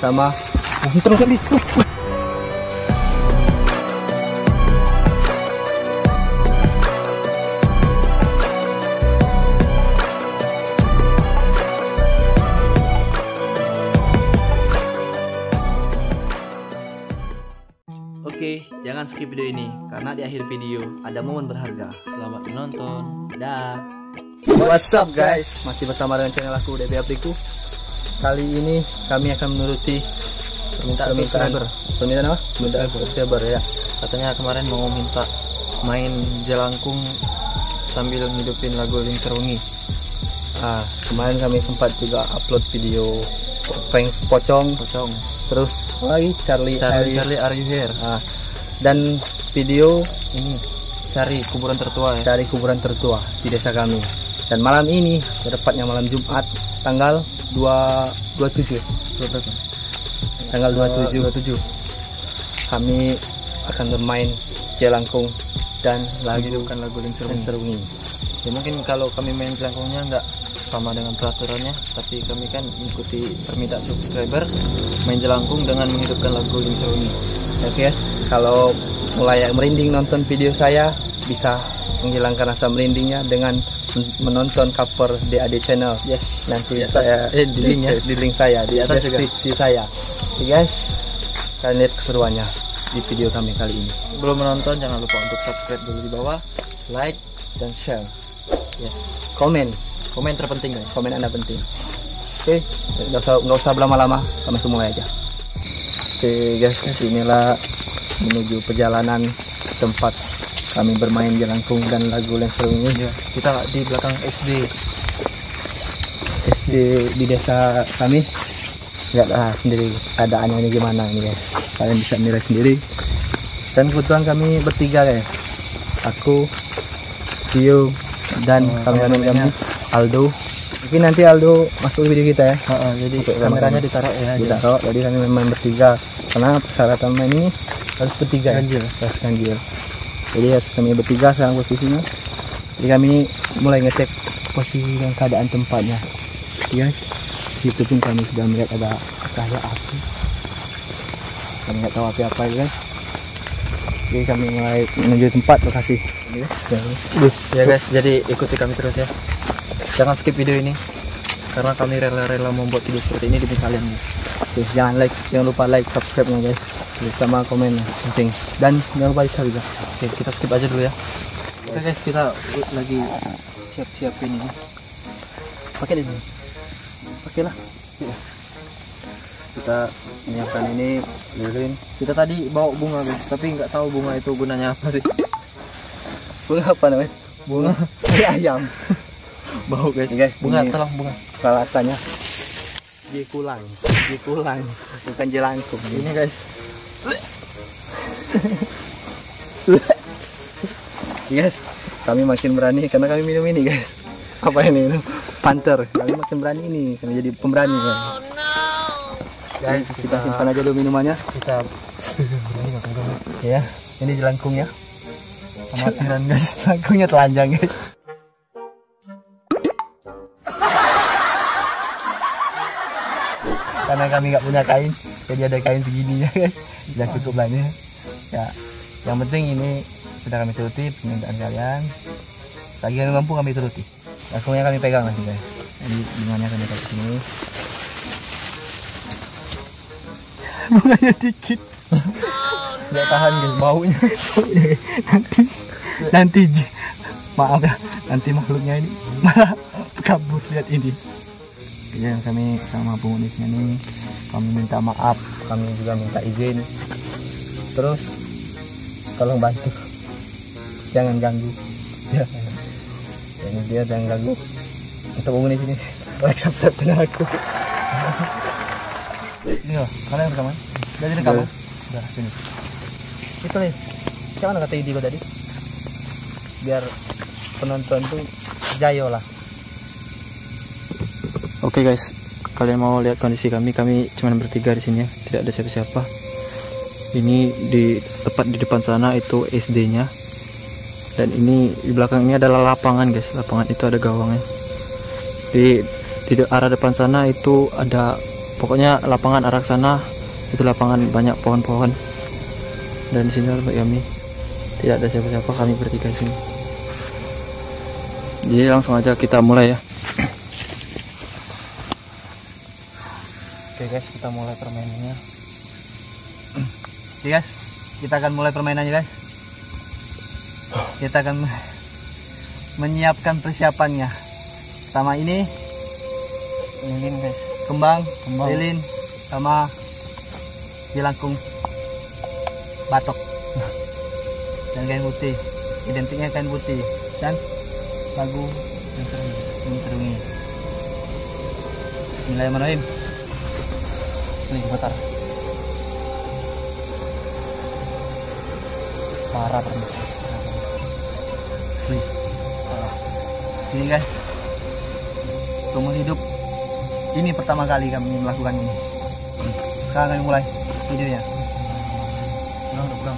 sama terus kali. Oke, jangan skip video ini karena di akhir video ada momen berharga. Selamat menonton. Dah. What's up guys? Masih bersama dengan channel aku DB Apriku. Kali ini kami akan menuruti permintaan apa? Permintaan subscriber ya. Katanya kemarin mau minta main jelangkung sambil ngidupin lagu Link Serungi. Kemarin kami sempat juga upload video prank pocong. Terus lagi Charlie Are You Here? Dan video Ini cari kuburan tertua ya. dari kuburan tertua di desa kami. Dan malam ini, tepatnya malam Jumat, tanggal 27. Tanggal 27. Kami akan bermain jelangkung dan Menghidupkan lagu Link Serungi. Ya mungkin kalau kami main jelangkungnya nggak sama dengan peraturannya, tapi kami kan mengikuti permintaan subscriber main jelangkung dengan menghidupkan lagu Link Serungi. Oke, kalau mulai merinding nonton video saya, bisa menghilangkan rasa merindingnya dengan menonton cover DAD channel. Yes, Nanti saya di link ya. di link saya di atas deskripsi saya. Oke guys, kalian lihat keseruannya di video kami kali ini. Belum menonton jangan lupa untuk subscribe dulu di bawah, like dan share. Yes. Komen Terpenting guys. Komen Anda penting. Oke, nggak usah berlama-lama, kami langsung mulai aja. Oke guys, inilah menuju perjalanan tempat kami bermain jelangkung dan lagu Link Serungi. Ya, kita di belakang SD di desa kami. Lihat sendiri keadaannya ini gimana ini guys. Kalian bisa nilai sendiri. Dan kebetulan kami bertiga guys. Aku, Dio, dan kameramen kami Aldo. Mungkin nanti Aldo masuk video kita ya. Jadi kameranya ditaruh ya. Ditaruh. Jadi kami memang bertiga karena persyaratan main ini harus bertiga. Harus ganjil. Jadi harus kami bertiga sekarang posisinya. Jadi kami mulai ngecek posisi dan keadaan tempatnya. Guys, situ pun kami sudah melihat ada cahaya api. Kami nggak tahu api apa ya guys. Jadi kami mulai menuju tempat lokasi. Ya guys, jadi ikuti kami terus ya. Jangan skip video ini karena kami rela-rela membuat video seperti ini demi kalian guys. Oke, jangan lupa like, subscribe guys, sama komen penting. Dan jangan lupa share juga. Oke, kita skip aja dulu ya. Oke guys, kita lagi siap-siap ini. Pakai deh. Pakailah. Kita menyiapkan ini lilin. Kita tadi bawa bunga guys, tapi nggak tahu bunga itu gunanya apa sih. Bunga apa namanya? Bunga ayam. Bau guys. Bunga, tolong bunga. Peralatannya jekulang, bukan jelangkung. Ini guys. Guys, kami makin berani karena kami minum ini guys. Apa ini? Panther. Kami makin berani ini, kami jadi pemberani guys. Guys, kita simpan aja dulu minumannya. Kita ya, ini jelangkungnya. Amatiran guys, jelangkungnya telanjang guys. Karena kami nggak punya kain, jadi ada kain segini ya guys. Sudah cukup lah ini. Ya, yang penting ini sudah kami turuti permintaan kalian. Lagi kami mampu kami turuti. Langsungnya kami pegang lagi guys. Jadi bunganya kami taruh sini. Bunganya dikit. Nggak tahan guys, baunya. nanti maaf ya, nanti makhluknya ini malah kabur. Lihat ini. Ya, kami sama penghuninya ini kami minta maaf, kami juga minta izin. Terus tolong bantu, jangan ganggu ya. Ini dia, jangan ganggu. Untuk penghuni sini like subscribe channel aku. Ini loh, kalian rekaman? Udah direkam? Udah, sini. Itu nih, jangan kata ide gue tadi, biar penonton tuh jayo lah. Oke guys, kalian mau lihat kondisi kami cuma bertiga di sini ya, tidak ada siapa-siapa. Ini tepat di depan sana itu SD-nya, dan ini di belakangnya adalah lapangan guys. Lapangan itu ada gawangnya. Di arah depan sana itu ada Pokoknya lapangan arah sana itu lapangan banyak pohon-pohon. Dan di sini tempat kami tidak ada siapa-siapa, kami bertiga di sini. Jadi langsung aja kita mulai ya. Oke guys, kita mulai permainannya. Oke guys, kita akan mulai permainannya guys. Kita akan menyiapkan persiapannya. Pertama ini Lilin guys, kembang, lilin, sama jelangkung batok dan kain putih. Identiknya kain putih dan lagu yang terungi. Bismillahirrahmanirrahim. lagi bentar. Parah terus. Ini guys, seumur hidup ini pertama kali kami melakukan ini. Sekarang kami mulai videonya. Udah.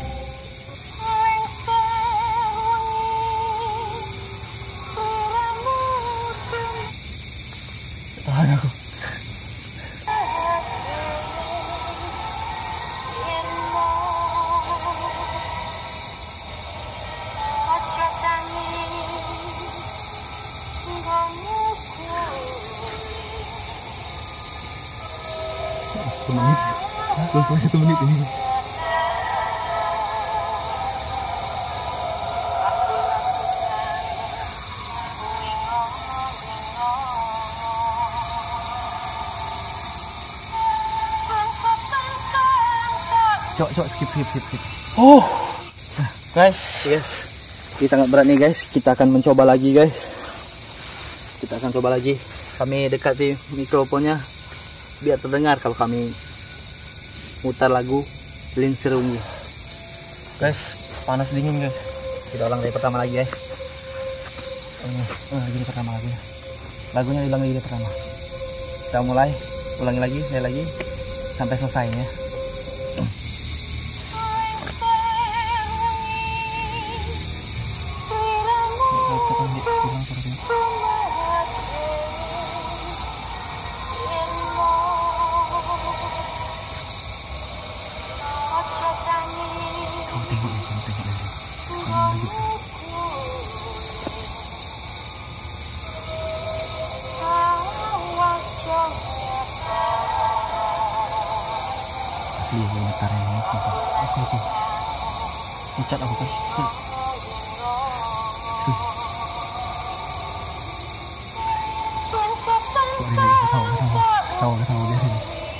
Tahan aku. Satu menit ini. Cok, skip. Oh, guys, Ini sangat berat nih guys. Kita akan mencoba lagi guys. Kita akan coba lagi. Kami dekati mikrofonnya biar terdengar kalau kami mutar lagu Lin Serungi. guys, panas dingin guys. Kita ulang dari pertama lagi guys. Gini pertama lagi. Lagunya diulang lagi dari pertama. Kita mulai, ulangi lagi, sampai selesai ya. Ucat aku kan. Ketawa biarin.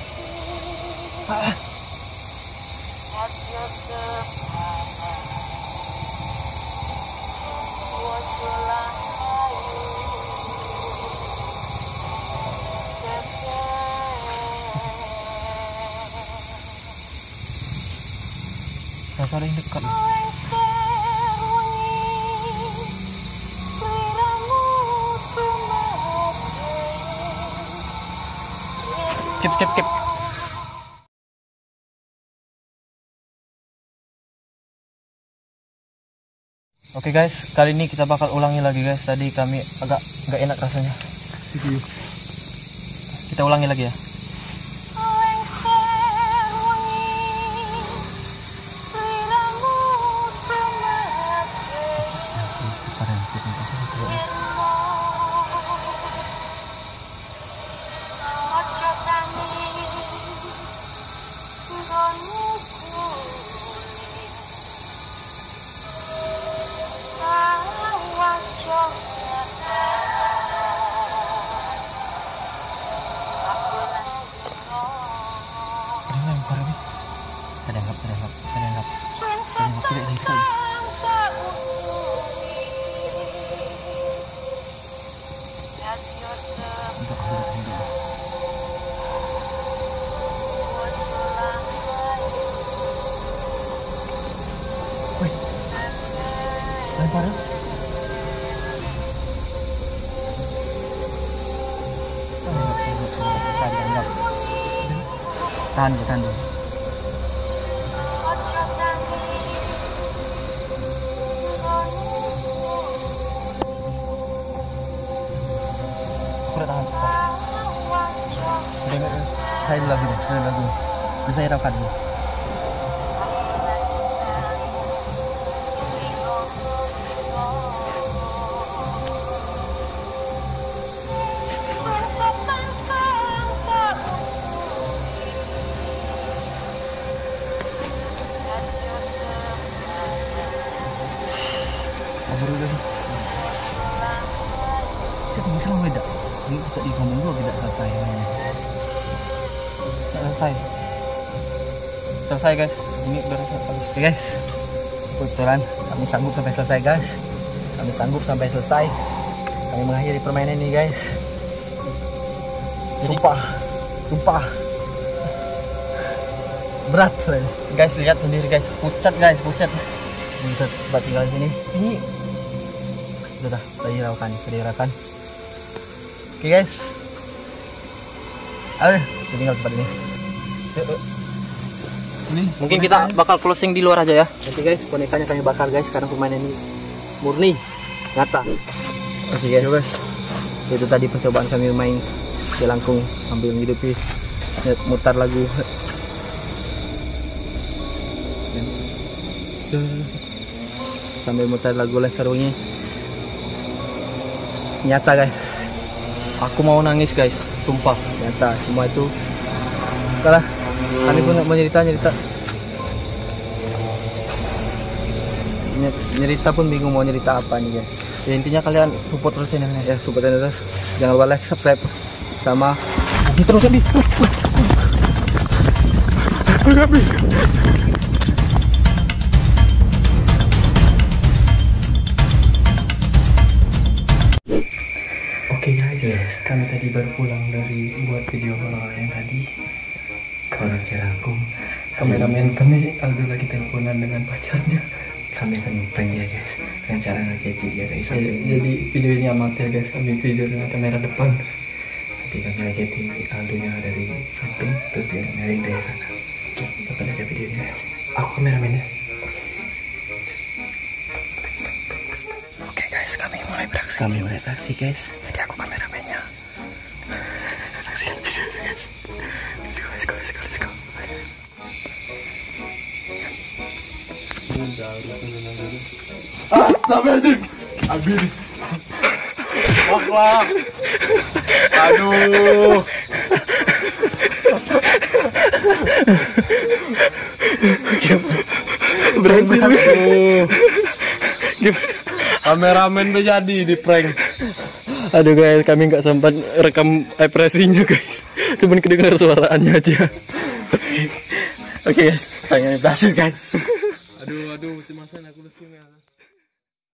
Rasa ada yang dekat. Skip. Oke guys, kali ini kita bakal ulangi lagi guys. Tadi kami agak nggak enak rasanya. Kita ulangi lagi ya. Lempar. Tahan dulu. Aku udah tahan. Saya dulu lagu, saya rapat dulu. Cek bisa beda. Ini tadi ngomong dulu tidak selesai. Selesai guys. Ini udah habis. Oke guys. Kebetulan kami sanggup sampai selesai guys. Kami mengakhiri permainan ini guys. Sumpah. Berat guys, lihat sendiri guys. Pucat. Bisa tinggal di sini. Ini sudah diraukan. Oke guys. Ayo, tinggal tempat ini. Ini Mungkin kita bakal closing di luar aja ya. nanti guys, bonekanya kami bakar guys. Sekarang permainan ini murni, nyata. Oke guys. Itu tadi percobaan kami main jelangkung sambil menghidupi mutar lagu. Sambil mutar lagu Lancar Wengi. Nyata guys. Aku mau nangis guys, sumpah. Nyata semua itu. Kalah. Kami pun mau nyerita. Nyerita pun bingung mau nyerita apa nih guys. Ya intinya kalian support terus channelnya. Ya support terus. Jangan lupa like, subscribe sama terus Abi. Oke guys, kami tadi baru pulang dari buat video horor yang tadi. Horor Jelangkung. Kameramen kami Aldo lagi teleponan dengan pacarnya. Kami akan prank dia guys dengan cara ngagetin dia guys. Jadi video ini amatir guys, kami video dengan kamera depan. Nanti kami ngagetin Aldo nya dari samping, terus dia nyari dari sana. Kita aja videonya guys. Aku kameramennya. Oke guys, kami mulai beraksi guys. Jadi aku kameramennya. Saksikan videonya guys. Let's go. Astagfirullahaladzim. Abi. Wah. Aduh. Berhasil. Kameramen tuh jadi di prank. Aduh guys, kami nggak sempat rekam ekspresinya guys. Cuman kedengar suaranya aja. Oke guys, pengen berhasil guys. Aduh, cemasan aku lesu ya.